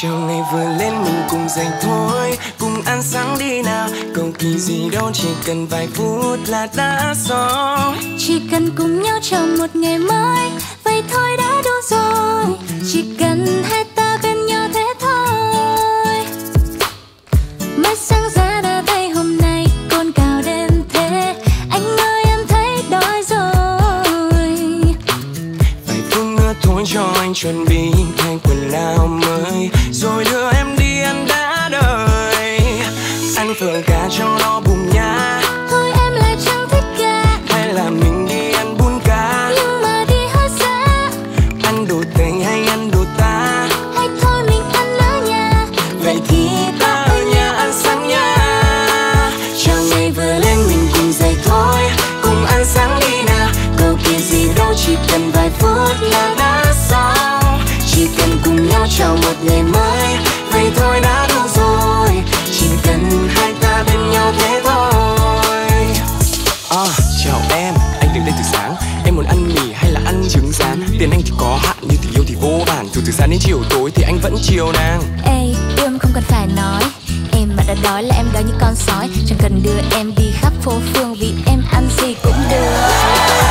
Chiều ngày vừa lên mình cùng dậy thôi, cùng ăn sáng đi nào. Cầu kỳ gì đâu, chỉ cần vài phút là đã xong. Chỉ cần cùng nhau chào một ngày mới, vậy thôi đã đủ rồi. Chỉ cần hai ta bên nhau thế thôi. Mới sáng ra đã thấy hôm nay cồn cào đến thế. Anh ơi em thấy đói rồi. Vài phút nữa thôi cho anh chuẩn bị thay quần áo mới, rồi đưa em đi ăn đã đời. Ăn phở gà cho nó bùng nha. Thôi em lại chẳng thích gà, hay là mình đi ăn bún cá, nhưng mà đi hơi xa. Ăn đồ Tây hay ăn đồ ta, hay thôi mình ăn ở nhà. Vậy thì ta ở nhà ăn sáng nha. chào ngày vừa lên mình cùng dậy thôi, cùng ăn sáng đi nào. Cầu kỳ gì đâu, chỉ cần vài phút là đã xong. Chỉ cần cùng nhau chào một ngày mới, vậy thôi đã đủ rồi. Chỉ cần hai ta bên nhau thế thôi. Chào em, anh đứng đây từ sáng. Em muốn ăn mì hay là ăn trứng rán? Tiền anh thì có hạn, nhưng tình yêu thì vô vàn. Dù từ sáng đến chiều tối thì anh vẫn chiều nàng. Ê, yêu em không cần phải nói. Em mà đã đói là em đói như con sói. Chẳng cần đưa em đi khắp phố phường, vì em ăn gì cũng được.